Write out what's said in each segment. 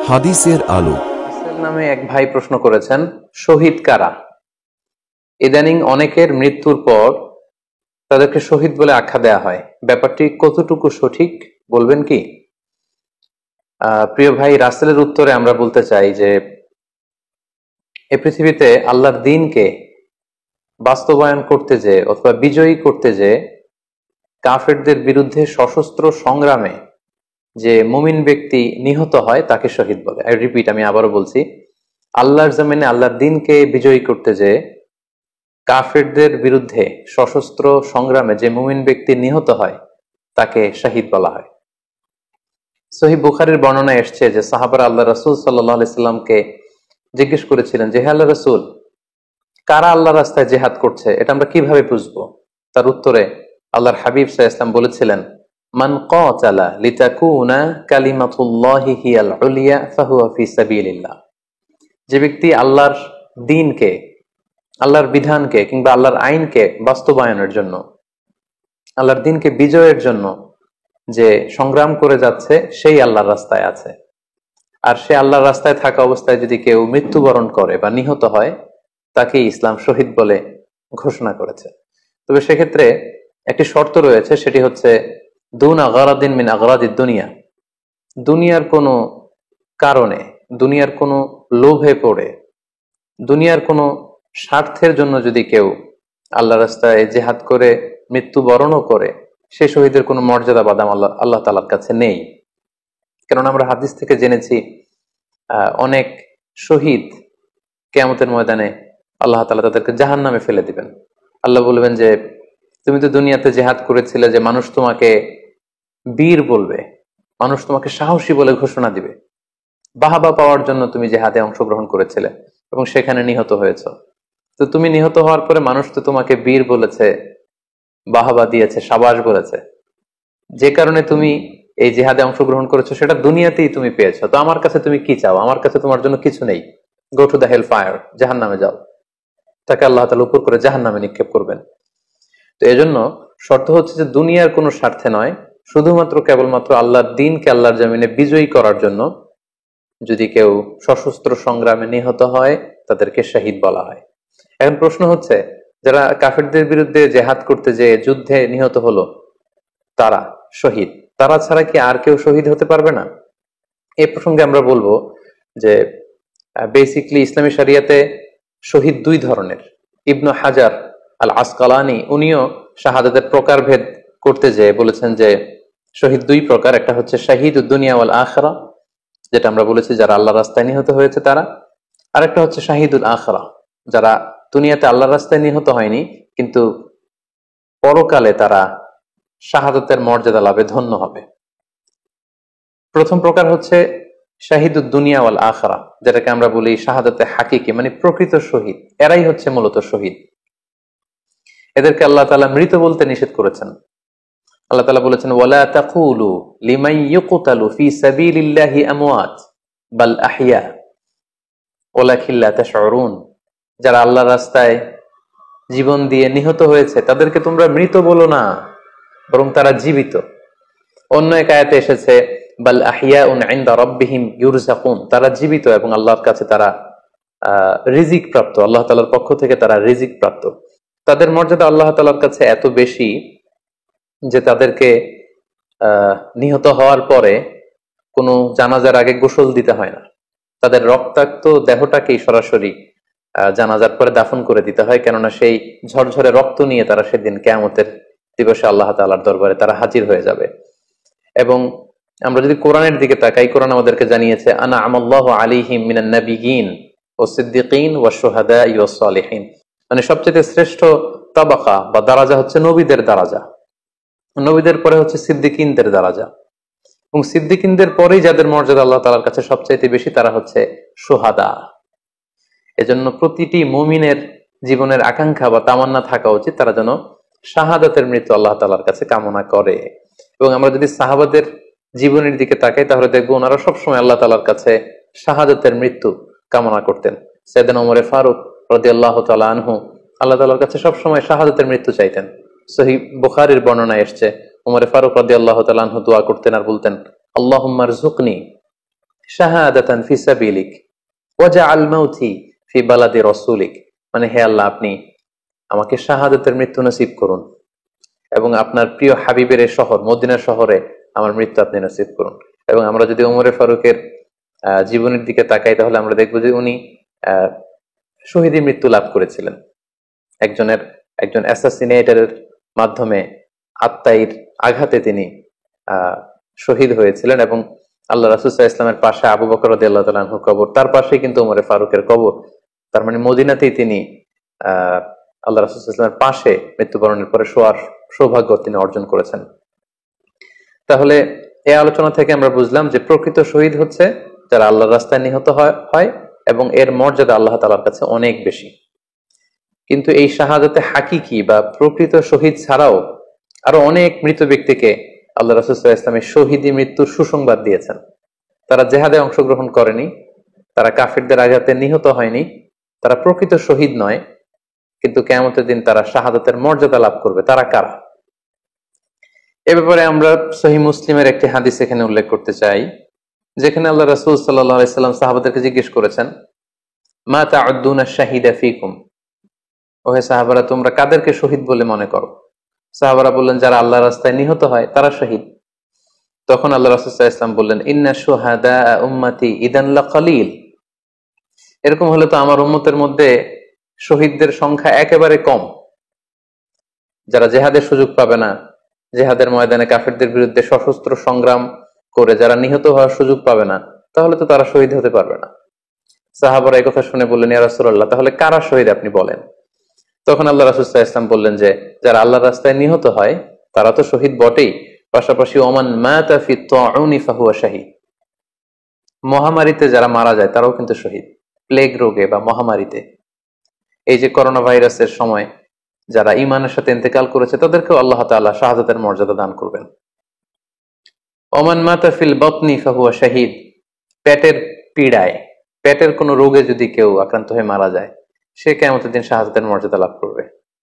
হাদিসের আলো নামে এক ভাই প্রশ্ন করেছেন, শহীদ কারা? ইদানিং অনেকের মৃত্যুর পর তাদেরকে শহীদ বলে আখ্যা দেয়া হয়। ব্যাপারটি কতটুকু সঠিক বলবেন কি? প্রিয় ভাই, রাসেলের উত্তরে আমরা বলতে চাই যে এই পৃথিবীতে আল্লাহর দ্বীনকে বাস্তবায়ন করতে যে অথবা বিজয়ী করতে যে কাফেরদের বিরুদ্ধে সশস্ত্র সংগ্রামে যে মুমিন ব্যক্তি নিহত হয় তাকে শহীদ বলে। আই রিপিট, আমি আবারও বলছি, আল্লাহর জমিনে আল্লাহর দ্বীনকে বিজয়ী করতে যে কাফেরদের বিরুদ্ধে সশস্ত্র সংগ্রামে যে মুমিন ব্যক্তি নিহত হয় তাকে শহীদ বলা হয়। সহিহ বুখারীর বর্ণনায় এসছে যে সাহাবারা আল্লাহ রাসূল সাল্লাল্লাহু আলাইহি সাল্লামকে জিজ্ঞেস করেছিলেন যে, হে আল্লাহর রাসূল, কারা আল্লাহর রাস্তায় জিহাদ করছে, এটা আমরা কিভাবে বুঝবো? তার উত্তরে আল্লাহর হাবিব সাল্লাল্লাহু আলাইহি ওয়াসাল্লাম বলেছিলেন, মান কাতালা লিতাকুনা কালিমাতুল্লাহি হিয়াল উলিয়া ফাহুয়া ফি সাবিলিল্লাহ। যে ব্যক্তি আল্লাহর দ্বীনকে, আল্লাহর বিধানকে কিংবা আল্লাহর আইনকে বাস্তবায়নের জন্য, আল্লাহর দ্বীনকে বিজয়ের জন্য যে সংগ্রাম করে যাচ্ছে, সেই আল্লাহর রাস্তায় আছে। আর সে আল্লাহর রাস্তায় থাকা অবস্থায় যদি কেউ মৃত্যুবরণ করে বা নিহত হয়, তাকে ইসলাম শহীদ বলে ঘোষণা করেছে। তবে সেক্ষেত্রে একটি শর্ত রয়েছে, সেটি হচ্ছে দুন আগারাদিন মিন আগারাদিদ দুনিয়া। দুনিয়ার কোনো কারণে, দুনিয়ার কোনো লোভে পড়ে, দুনিয়ার কোনো স্বার্থের জন্য যদি কেউ আল্লাহ রাস্তায় জেহাদ করে মৃত্যুবরণও করে, সে শহীদের কোনো মর্যাদা বাদাম আল্লাহ তাআলার কাছে নেই। কারণ আমরা হাদিস থেকে জেনেছি অনেক শহীদ কিয়ামতের ময়দানে আল্লাহ তাআলা তাদেরকে জাহান্নামে ফেলে দিবেন। আল্লাহ বলবেন যে, তুমি তো দুনিয়াতে জেহাদ করেছিলে যে মানুষ তোমাকে বীর বলবে, মানুষ তোমাকে সাহসী বলে ঘোষণা দিবে, বাহাবা পাওয়ার জন্য তুমি জেহাদে অংশগ্রহণ করেছিলে এবং সেখানে নিহত হয়েছ। তো তুমি নিহত হওয়ার পরে মানুষ তো তোমাকে বীর বলেছে, বাহাবা দিয়েছে, সাবাস বলেছে, যে কারণে তুমি এই জেহাদে অংশগ্রহণ করেছো, সেটা দুনিয়াতেই তুমি পেয়েছো। তো আমার কাছে তুমি কি চাও? আমার কাছে তোমার জন্য কিছু নেই। Go to the hell fire, জাহান্নামে যাও। তাকে আল্লাহ তাআলা উপর করে জাহান্নামে নিক্ষেপ করবেন। তো এজন্য শর্ত হচ্ছে যে দুনিয়ার কোনো স্বার্থে নয়, শুধুমাত্র কেবলমাত্র আল্লাহর দ্বীনকে আল্লাহর জমিনে বিজয়ী করার জন্য যদি কেউ সশস্ত্র সংগ্রামে নিহত হয়, তাদেরকে শহীদ বলা হয়। এখন প্রশ্ন হচ্ছে, যারা কাফেরদের বিরুদ্ধে জেহাদ করতে যে যুদ্ধে নিহত হলো, তারা শহীদ, তারা ছাড়া কি আর কেউ শহীদ হতে পারবে না? এই প্রসঙ্গে আমরা বলবো যে বেসিকলি ইসলামী শরিয়াতে শহীদ দুই ধরনের। ইবনু হাজার আল আসকালানি উনিও শাহাদাতের প্রকারভেদ করতে যেয়ে বলেছেন যে শহীদ দুই প্রকার। একটা হচ্ছে শাহিদুদ দুনিয়া ওয়াল আখিরা, যেটা আমরা বলেছি যারা আল্লাহর রাস্তায় নিহত হয়েছে তারা। আরেকটা হচ্ছে শাহিদুল আখিরা, যারা দুনিয়াতে আল্লাহর রাস্তায় নিহত হয়নি কিন্তু পরকালে তারা শাহাদাতের মর্যাদা লাভে ধন্য হবে। প্রথম প্রকার হচ্ছে শাহিদুদ দুনিয়া ওয়াল আখিরা, যেটাকে আমরা বলি শাহাদাতে হাকিকি, মানে প্রকৃত শহীদ। এরাই হচ্ছে মূলত শহীদ। এদেরকে আল্লাহ তাআলা মৃত বলতে নিষেধ করেছেন। আল্লাহ তাআলা বলেছেন, ওয়ালা তাকুলু লিমান ইউকতালু ফি সাবিলিল্লাহি আমওয়াত বাল আহইয়া ওয়ালাকিন লা তাশউরুন। যারা আল্লাহর রাস্তায় জীবন দিয়ে নিহত হয়েছে তাদেরকে তোমরা মৃত বলো না, বরং তারা জীবিত। অন্য এক আয়াতে এসেছে, বাল আহিয়াউন ইনদা রাব্বিহিম ইউরযাকুন, তারা জীবিত এবং আল্লাহর কাছে তারা রিজিক প্রাপ্ত, আল্লাহ তাআলার পক্ষ থেকে তারা রিজিক প্রাপ্ত। তাদের মর্যাদা আল্লাহ তাআলার কাছে এত বেশি যে তাদেরকে নিহত হওয়ার পরে কোনো জানাজার আগে গোসল দিতে হয় না। তাদের রক্তাক্ত দেহটাকেই সরাসরি জানাজার পরে দাফন করে দিতে হয়, কেননা সেই ঝরঝরে রক্ত নিয়ে তারা সেদিন কিয়ামতের দিবসে আল্লাহ তাআলার দরবারে তারা হাজির হয়ে যাবে। এবং আমরা যদি কোরআনের দিকে তাকাই, কোরআন আমাদেরকে জানিয়েছে, আনা আমাল্লাহু আলাইহিম মিনান নাবিয়িন ওয়াস সিদ্দিকিন ওয়াশ শুহাদাই ওয়াস সালিহিন, মানে সবচেয়ে শ্রেষ্ঠ তাবাকা বা দারাজা হচ্ছে নবীদের দারাজা, নবীদের পরে হচ্ছে সিদ্দিকিনদের দারাজা, এবং সিদ্দিকিনদের পরেই যাদের মর্যাদা আল্লাহ তাআলার কাছে সবচাইতে বেশি তারা হচ্ছে শুহাদা। এজন্য প্রতিটি মুমিনের জীবনের আকাঙ্ক্ষা বা তামান্না থাকা উচিত তারা যেন শাহাদাতের মৃত্যু আল্লাহ তাআলার কাছে কামনা করে। এবং আমরা যদি সাহাবাদের জীবনের দিকে তাকাই, তাহলে দেখবো ওনারা সবসময় আল্লাহ তাআলার কাছে শাহাদাতের মৃত্যু কামনা করতেন। সাইয়েদনা ওমর ফারুক রাদিয়াল্লাহু তাআলা আনহু আল্লাহ তাআলার কাছে সবসময় শাহাদাতের মৃত্যু চাইতেন। সহিহ বুখারীর বর্ণনায় এসেছে, ওমর ফারুক রাদিয়াল্লাহু তাআলা আনহু দোয়া করতেন আর বলতেন, আল্লাহুম্মা রযুকনি শাহাদাতান ফি সাবিলিক ওয়াজআল মাউতি ফি বালাদি রাসূলিক, মানে হে আল্লাহ, আপনি আমাকে শাহাদাতের মৃত্যু নসিব করুন এবং আপনার প্রিয় হাবিবের এই শহর মদিনা শহরে আমার মৃত্যু আপনি নসিব করুন। এবং আমরা যদি ওমরে ফারুকের জীবনের দিকে তাকাই, তাহলে আমরা দেখবো যে উনি শহীদী মৃত্যু লাভ করেছিলেন। একজন অ্যাসাসিনেটরের মাধ্যমে আত্মাইর আঘাতে তিনি শহীদ হয়েছিলেন। এবং আল্লাহ রাসূল সাল্লাল্লাহু আলাইহি ওয়াসাল্লামের পাশে আবু বকর রাদিয়াল্লাহু তাআলা আনহুর কবর, তার পাশেই কিন্তু ওমরে ফারুকের কবর। তার মানে মদিনাতেই তিনি আল্লাহ রাসূল সাল্লাল্লাহু আলাইহি ওয়াসাল্লামের পাশে মৃত্যুবরণের পরে শোয়ার সৌভাগ্য তিনি অর্জন করেছেন। তাহলে এই আলোচনা থেকে আমরা বুঝলাম যে প্রকৃত শহীদ হচ্ছে যারা আল্লাহর রাস্তায় নিহত হয় এবং এর মর্যাদা আল্লাহ তাআলার কাছে অনেক বেশি। কিন্তু এই শাহাদাতে হাকিকি বা প্রকৃত শহীদ ছাড়াও আরো অনেক মৃত ব্যক্তিকে আল্লাহ রাসূল সাল্লাল্লাহু আলাইহি ওয়াসাল্লাম শহীদি মৃত্যুর সুসংবাদ দিয়েছেন। তারা জেহাদে অংশগ্রহণ করেনি, তারা কাফিরদের আঘাতে নিহত হয়নি, তারা প্রকৃত শহীদ নয়, কিন্তু কিয়ামতের দিন তারা শাহাদাতের মর্যাদা লাভ করবে। তারা কারা? এ ব্যাপারে আমরা সহিহ মুসলিমের একটি হাদিস এখানে উল্লেখ করতে চাই, যেখানে আল্লাহ রাসূল সাল্লাল্লাহু আলাইহি ওয়াসাল্লাম সাহাবাদেরকে জিজ্ঞেস করেছেন, মা তাউদ্দুনা শাহিদা ফিকুম, ওহে সাহাবারা, তোমরা কাদেরকে শহীদ বলে মনে করো? সাহাবারা বললেন, যারা আল্লাহর রাস্তায় নিহত হয় তারা শহীদ। তখন আল্লাহ রাসূল সাল্লাল্লাহু আলাইহি ওয়াসাল্লাম বললেন, ইন্না শুহাদা উম্মতি ইদান লাকালিল, এরকম হলে তো আমার উম্মতের মধ্যে শহীদদের সংখ্যা একেবারে কম। যারা জেহাদের সুযোগ পাবে না, জেহাদের ময়দানে কাফিরদের বিরুদ্ধে সশস্ত্র সংগ্রাম করে যারা নিহত হওয়ার সুযোগ পাবে না, তাহলে তো তারা শহীদ হতে পারবে না। সাহাবারা এই কথা শুনে বললেন, ইয়া রাসূলুল্লাহ, তাহলে কারা শহীদ আপনি বলেন। তখন আল্লাহ রাসূল সাল্লাল্লাহু আলাইহি ওয়াসাল্লাম বললেন যে যারা আল্লাহর রাস্তায় নিহত হয় তারা তো শহীদ বটেই, পাশাপাশি ওমান মাতা ফি তাউনি ফাহুয়া শাহীদ, মহামারীতে যারা মারা যায় তারাও কিন্তু শহীদ। প্লেগ রোগে বা মহামারীতে, এই যে করোনা ভাইরাসের সময় যারা ঈমানের সাথে ইন্তেকাল করেছে তাদেরকেও আল্লাহ তাআলা শাহাদাতের মর্যাদা দান করবেন। ওমান মাতা ফিল বাতনি ফাহুয়া শাহীদ, পেটের পীড়ায়, পেটের কোনো রোগে যদি কেউ আক্রান্ত হয়ে মারা যায়, সে কিয়ামতের দিন শাহাদাতের মর্যাদা লাভ করবে।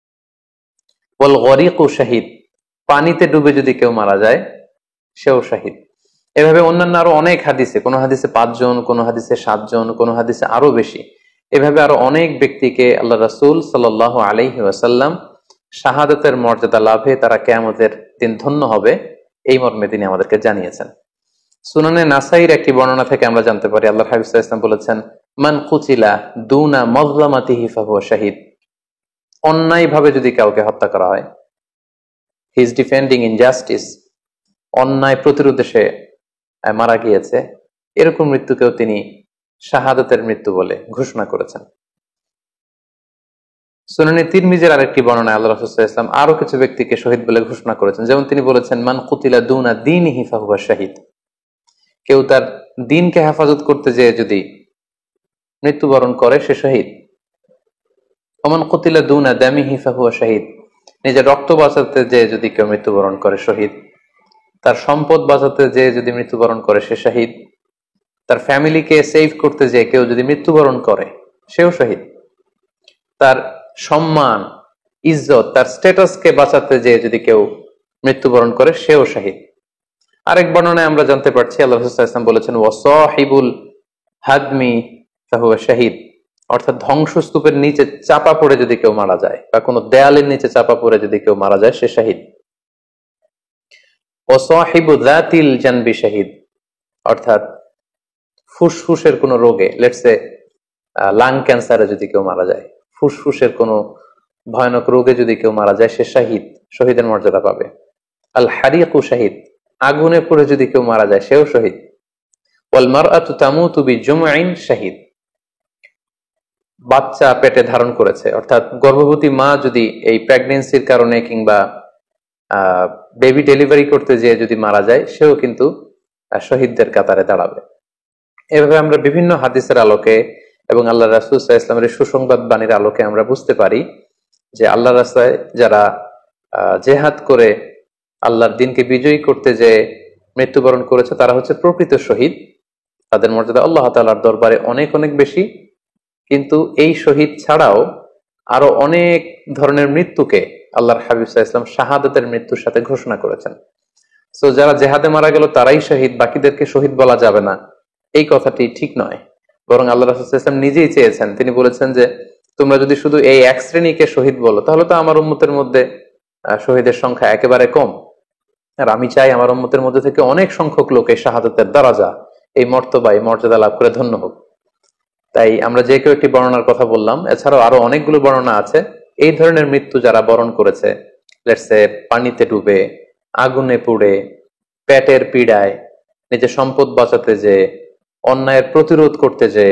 ওয়াল গরিকু শাহীদ, পানিতে ডুবে যদি কেউ মারা যায় সেও শাহীদ। এভাবে অন্যান্য আরো অনেক হাদিসে, কোন হাদিসে 5 জন, কোন হাদিসে 7 জন, কোন হাদিসে আরো বেশি, এভাবে আরো অনেক ব্যক্তিকে আল্লাহ রাসূল সাল্লাল্লাহু আলাইহি ওয়াসাল্লাম শাহাদাতের মর্যাদা লাভে তারা কিয়ামতের দিন ধন্য হবে এই মর্মে তিনি আমাদেরকে জানিয়েছেন। সুনানে নাসাইর একটি বর্ণনা থেকে আমরা জানতে পারি, আল্লাহর হাবিব সাল্লাল্লাহু আলাইহি ওয়াসাল্লাম বলেছেন, মান কুতিলা দুনা মাজলামাতিহি ফাহুয়া শাহীদ, অন্যায় ভাবে যদি কাউকে হত্যা করা হয়, হি ইজ ডিফেন্ডিং ইনজাস্টিস, অন্যায় প্রতিরোধে সে মারা গিয়েছে, এরকম মৃত্যুকেও তিনি শাহাদাতের মৃত্যু বলে ঘোষণা করেছেন। সুনানে তিরমিজির আরেকটি বর্ণনায় আল্লাহ রাসূল সাল্লাল্লাহু আলাইহি ওয়াসাল্লাম আরো কিছু ব্যক্তিকে শহীদ বলে ঘোষণা করেছেন। যেমন তিনি বলেছেন, মান কুতিলা দুনা দীনিহি ফাহুয়া শাহীদ, কেউ তার দ্বীনকে হেফাজত করতে যেয়ে যদি মৃত্যুবরণ করে সে শহীদ। ওমান কুতিলা দুনা দামিহি ফাহুয়া শাহীদ, নিজের রক্ত বাঁচাতে যেয়ে যদি কেউ মৃত্যুবরণ করে শহীদ। তার সম্পদ বাঁচাতে যেয়ে যদি মৃত্যুবরণ করে সে শহীদ। তার ফ্যামিলিকে সেভ করতে যেয়ে কেউ যদি মৃত্যুবরণ করে সেও শহীদ। তার সম্মান, ইজ্জত, তার স্ট্যাটাসকে বাঁচাতে যেয়ে যদি কেউ মৃত্যুবরণ করে সেও শহীদ। আরেক বর্ণনায় আমরা জানতে পারছি, আল্লাহ রাসূল সাল্লাল্লাহু আলাইহি ওয়াসাল্লাম বলেছেন, ওয়াসাহিবুল হাদমি ফাহুয়া শাহীদ, অর্থাৎ ধ্বংসস্তূপের নিচে চাপা পড়ে যদি কেউ মারা যায় বা কোনো দেয়ালের নিচে চাপা পড়ে যদি কেউ মারা যায় সে শহীদ। ওয়াসাহিবু যাতিল জানবি শাহীদ, অর্থাৎ ফুসফুসের কোনো রোগে, লেটস সে লাং ক্যান্সারে যদি কেউ মারা যায়, ফুসফুসের কোনো ভয়ানক রোগে যদি কেউ মারা যায় সে শহীদ, শহীদের মর্যাদা পাবে। আল হারিকু শাহীদ, আগুনে পড়ে যদি কেউ মারা যায় সেও শহীদ। ওয়াল মারআতু তামুতু বিজুমইন শাহীদ, বাচ্চা পেটে ধারণ করেছে, অর্থাৎ গর্ভবতী মা যদি এই প্রেগন্যান্সির কারণে কিংবা বেবি ডেলিভারি করতে যেয়ে যদি মারা যায় সেও কিন্তু শহীদদের কাতারে দাঁড়াবে। এভাবে আমরা বিভিন্ন হাদিসের আলোকে এবং আল্লাহ রাসূল সাল্লাল্লাহু আলাইহি ওয়াসাল্লামের সুসংবাদ বাণীর আলোকে আমরা বুঝতে পারি যে আল্লাহর রাস্তায় যারা জেহাদ করে আল্লাহর দ্বীনকে বিজয়ী করতে যে মৃত্যুবরণ করেছে তারা হচ্ছে প্রকৃত শহীদ। তাদের মর্যাদা আল্লাহ তাআলার দরবারে অনেক অনেক বেশি। কিন্তু এই শহীদ ছাড়াও আরো অনেক ধরনের মৃত্যুকে আল্লাহর হাবিব সাল্লাল্লাহু আলাইহি ওয়াসাল্লাম শাহাদাতের মৃত্যুর সাথে ঘোষণা করেছেন। সো যারা জেহাদে মারা গেল তারাই শহীদ, বাকিদেরকে শহীদ বলা যাবে না। এই কথাটি ঠিক নয়। বরং আল্লাহ রাসূল সাল্লাল্লাহু আলাইহি ওয়াসাল্লাম নিজেই চেয়েছেন, তিনি বলেছেন যে তোমরা যদি শুধু এই এক শ্রেণীকে শহীদ বলো তাহলে তো আমার উম্মতের মধ্যে শহীদের সংখ্যা একেবারে কম। আর আমি চাই আমার উম্মতের মধ্যে থেকে অনেক সংখ্যক লোক এই শাহাদাতের দারাজা, এই মর্তবা, এই মর্যাদা লাভ করে ধন্য হোক। তাই আমরা যে কেউ একটি বর্ণনার কথা বললাম, এছাড়াও আরো অনেকগুলো বর্ণনা আছে এই ধরনের মৃত্যু যারা বরণ করেছে, লেটসে পানিতে ডুবে, আগুনে পুড়ে, পেটের পীড়ায়, নিজের সম্পদ বাঁচাতে যে, অন্যায়ের প্রতিরোধ করতে যে,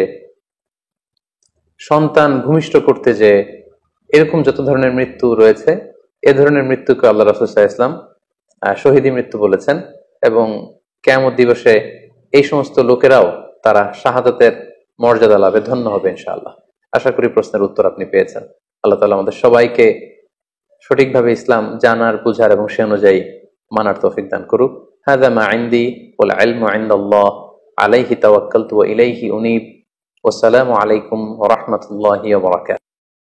সন্তান ভূমিষ্ঠ করতে যে, এরকম যত ধরনের মৃত্যু রয়েছে এ ধরনের মৃত্যুকে আল্লাহ রাসূল সাল্লাল্লাহু আলাইহি ওয়াসাল্লাম শহীদী মৃত্যু বলেছেন। এবং কিয়ামত দিবসে এই সমস্ত লোকেরাও তারা শাহাদাতের মর্যাদা লাভে ধন্য হবে ইনশাআল্লাহ। আশা করি প্রশ্নের উত্তর আপনি পেয়েছেন। আল্লাহ তাআলা আমাদের সবাইকে সঠিকভাবে ইসলাম জানার, বুঝার এবং সে অনুযায়ী মানার তৌফিক দান করুক। হাযা মা ইনদি ওয়াল ইলমু ইনদাল্লাহ আলাইহি তাওয়াক্কালতু ওয়া ইলাইহি উনীব। ওয়াসসালামু আলাইকুম ওয়া রাহমাতুল্লাহি ওয়া বারাকাতুহু।